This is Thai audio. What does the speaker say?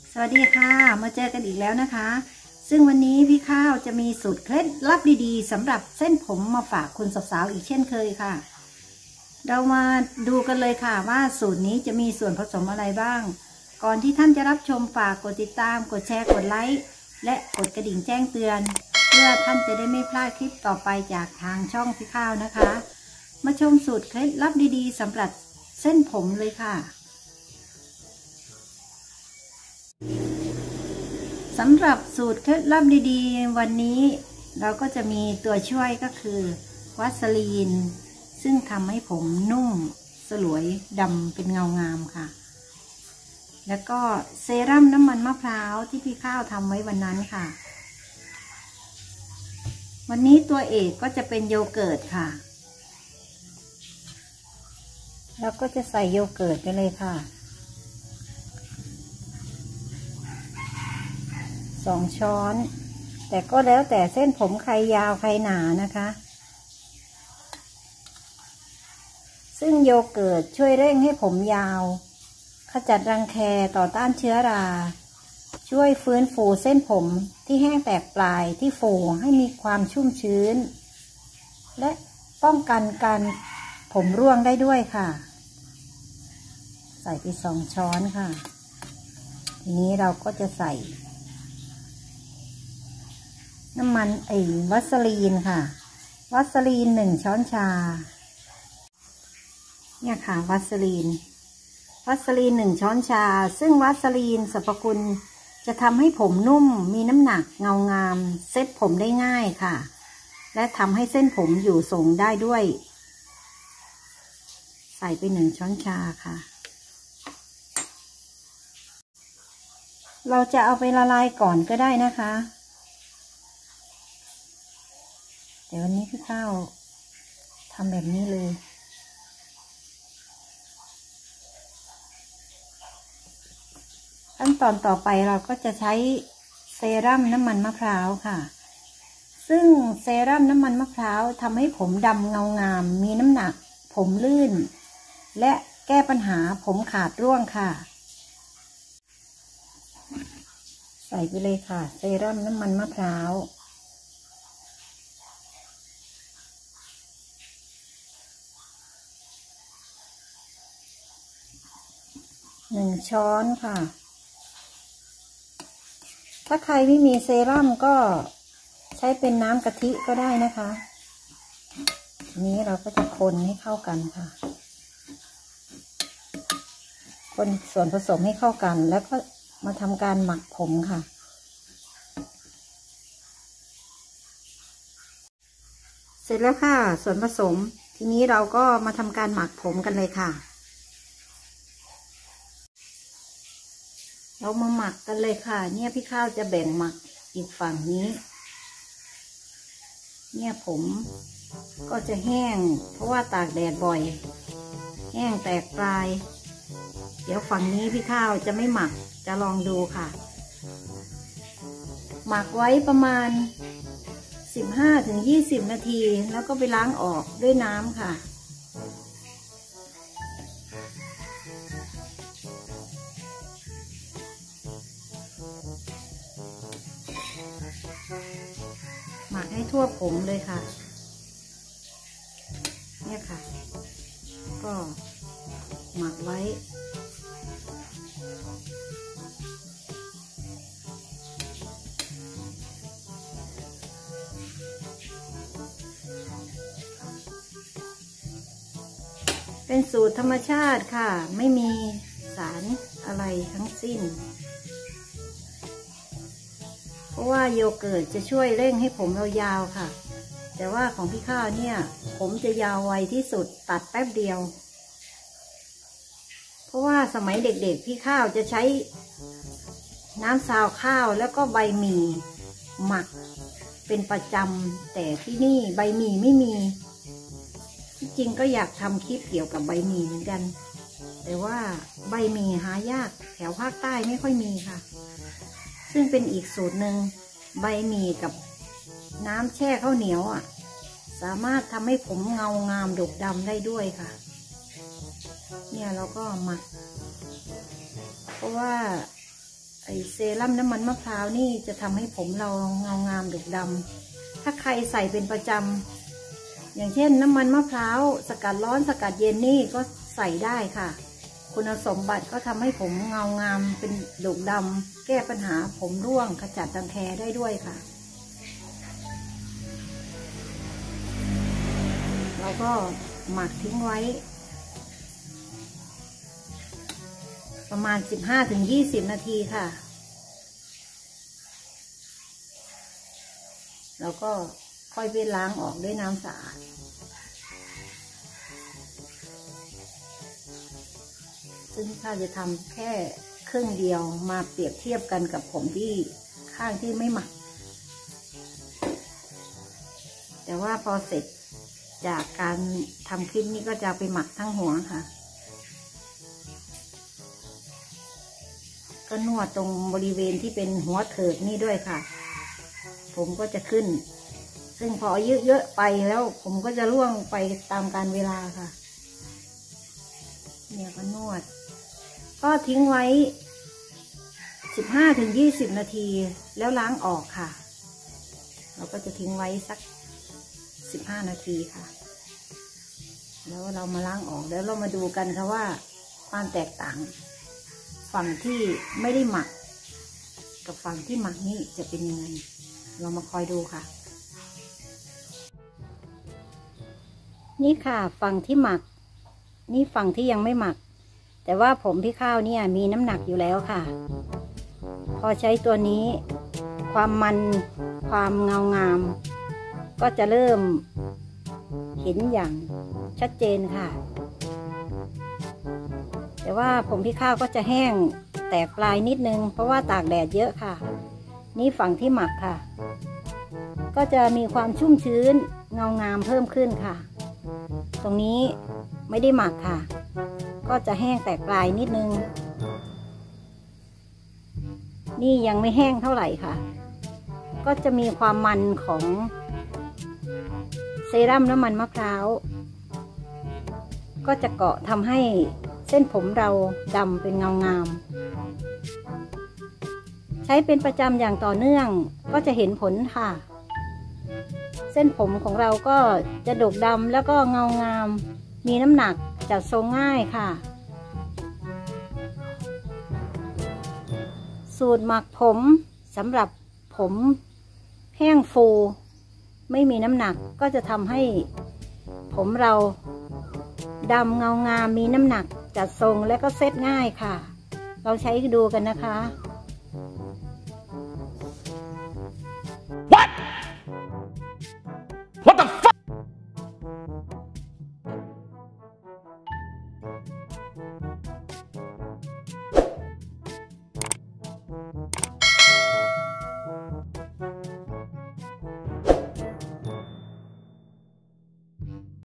สวัสดีค่ะมาเจอกันอีกแล้วนะคะซึ่งวันนี้พี่ข้าวจะมีสูตรเคล็ดลับดีๆสำหรับเส้นผมมาฝากคุณสาวๆอีกเช่นเคยค่ะเรามาดูกันเลยค่ะว่าสูตรนี้จะมีส่วนผสมอะไรบ้างก่อนที่ท่านจะรับชมฝากกดติดตามกดแชร์กดไลค์และกดกระดิ่งแจ้งเตือนเพื่อท่านจะได้ไม่พลาดคลิปต่อไปจากทางช่องพี่ข้าวนะคะมาชมสูตรเคล็ดลับดีๆสำหรับเส้นผมเลยค่ะสำหรับสูตรเคล็ดลับดีๆวันนี้เราก็จะมีตัวช่วยก็คือวัสลีนซึ่งทำให้ผมนุ่มสลวยดำเป็นเงางามค่ะแล้วก็เซรั่มน้ำมันมะพร้าวที่พี่ข้าวทำไว้วันนั้นค่ะวันนี้ตัวเอกก็จะเป็นโยเกิร์ตค่ะแล้วก็จะใส่โยเกิร์ตไปเลยค่ะ2 ช้อนแต่ก็แล้วแต่เส้นผมใครยาวใครหนานะคะซึ่งโยเกิร์ตช่วยเร่งให้ผมยาวขจัดรังแคต่อต้านเชื้อราช่วยฟื้นฟูเส้นผมที่แห้งแตกปลายที่ฟูให้มีความชุ่มชื้นและป้องกันการผมร่วงได้ด้วยค่ะใส่ไป2 ช้อนค่ะทีนี้เราก็จะใส่น้ำมันวัสลีนค่ะวัสลีน1 ช้อนชาเนี่ยค่ะวัสลีน1 ช้อนชาซึ่งวัสลีนสรรพคุณจะทำให้ผมนุ่มมีน้ำหนักเงางามเซ็ตผมได้ง่ายค่ะและทำให้เส้นผมอยู่ทรงได้ด้วยใส่ไป1 ช้อนชาค่ะเราจะเอาไปละลายก่อนก็ได้นะคะแต่วันนี้พี่ข้าวทำแบบนี้เลยขั้นตอนต่อไปเราก็จะใช้เซรั่มน้ำมันมะพร้าวค่ะซึ่งเซรั่มน้ำมันมะพร้าวทำให้ผมดำเงางามมีน้ำหนักผมลื่นและแก้ปัญหาผมขาดร่วงค่ะใส่ไปเลยค่ะเซรั่มน้ำมันมะพร้าว1 ช้อนค่ะถ้าใครไม่มีเซรั่มก็ใช้เป็นน้ำกะทิก็ได้นะคะทีนี้เราก็จะคนให้เข้ากันค่ะคนส่วนผสมให้เข้ากันแล้วก็มาทำการหมักผมค่ะเสร็จแล้วค่ะส่วนผสมทีนี้เราก็มาทำการหมักผมกันเลยค่ะเรามาหมักกันเลยค่ะเนี่ยพี่ข้าวจะแบ่งหมักอีกฝั่งนี้เนี่ยผมก็จะแห้งเพราะว่าตากแดดบ่อยแห้งแตกปลายเดี๋ยวฝั่งนี้พี่ข้าวจะไม่หมักจะลองดูค่ะหมักไว้ประมาณ15-20 นาทีแล้วก็ไปล้างออกด้วยน้ำค่ะหมักให้ทั่วผมเลยค่ะเนี่ยค่ะก็หมักไว้เป็นสูตรธรรมชาติค่ะไม่มีสารอะไรทั้งสิ้นเพราะว่าโยเกิร์ตจะช่วยเร่งให้ผมเรายาวค่ะแต่ว่าของพี่ข้าวเนี่ยผมจะยาวไวที่สุดตัดแป๊บเดียวเพราะว่าสมัยเด็กๆพี่ข้าวจะใช้น้ำซาวข้าวแล้วก็ใบหมี่หมักเป็นประจำแต่ที่นี่ใบหมี่ไม่มีที่จริงก็อยากทำคลิปเกี่ยวกับใบหมี่เหมือนกันแต่ว่าใบหมี่หายากแถวภาคใต้ไม่ค่อยมีค่ะซึ่งเป็นอีกสูตรหนึ่งใบหมี่กับน้ำแช่ข้าวเหนียวสามารถทำให้ผมเงางามดกดำได้ด้วยค่ะเนี่ยเราก็หมักเพราะว่าเซรั่มน้ำมันมะพร้าวนี่จะทำให้ผมเราเงางามดกดำถ้าใครใส่เป็นประจำอย่างเช่นน้ำมันมะพร้าวสกัดร้อนสกัดเย็นนี่ก็ใส่ได้ค่ะคุณสมบัติก็ทำให้ผมเงางามเป็นดกดำแก้ปัญหาผมร่วงขจัดรังแคได้ด้วยค่ะเราก็หมักทิ้งไว้ประมาณ 15-20 นาทีค่ะแล้วก็ค่อยไปล้างออกด้วยน้ำสะอาดซึ่งถ้าจะทำแค่ครึ่งเดียวมาเปรียบเทียบกันกับผมที่ข้างที่ไม่หมักแต่ว่าพอเสร็จจากการทำคลิปนี้ก็จะไปหมักทั้งหัวค่ะก็นวดตรงบริเวณที่เป็นหัวเถิกนี่ด้วยค่ะผมก็จะขึ้นซึ่งพอเยอะๆไปแล้วผมก็จะร่วงไปตามกาลเวลาค่ะเนี่ยก็นวดก็ทิ้งไว้ 15-20 นาทีแล้วล้างออกค่ะเราก็จะทิ้งไว้สัก15 นาทีค่ะแล้วเรามาล้างออกแล้วเรามาดูกันค่ะว่าความแตกต่างฝั่งที่ไม่ได้หมักกับฝั่งที่หมักนี่จะเป็นยังไงเรามาคอยดูค่ะนี่ค่ะฝั่งที่หมักนี่ฝั่งที่ยังไม่หมักแต่ว่าผมพี่ข้าวเนี่ยมีน้ำหนักอยู่แล้วค่ะพอใช้ตัวนี้ความมันความเงางามก็จะเริ่มเห็นอย่างชัดเจนค่ะแต่ว่าผมพี่ข้าวก็จะแห้งแตกปลายนิดนึงเพราะว่าตากแดดเยอะค่ะนี่ฝั่งที่หมักค่ะก็จะมีความชุ่มชื้นเงางามเพิ่มขึ้นค่ะตรงนี้ไม่ได้หมักค่ะก็จะแห้งแตกปลายนิดนึงนี่ยังไม่แห้งเท่าไหร่ค่ะก็จะมีความมันของเซรั่มน้ำมันมะพร้าวก็จะเกาะทำให้เส้นผมเราดำเป็นเงางามใช้เป็นประจำอย่างต่อเนื่องก็จะเห็นผลค่ะเส้นผมของเราก็จะดกดำแล้วก็เงางามมีน้ำหนักจัดทรงง่ายค่ะสูตรหมักผมสำหรับผมแห้งฟูไม่มีน้ำหนักก็จะทำให้ผมเราดำเงางามมีน้ำหนักจัดทรงและก็เซ็ตง่ายค่ะเราใช้ดูกันนะคะ What the